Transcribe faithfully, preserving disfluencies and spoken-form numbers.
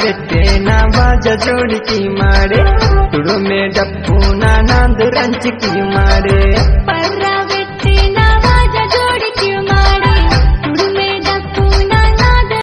बेटे ना बाजा जोड़ की मारे तुड़ो में डप्पू ना नांद रंच की मारे।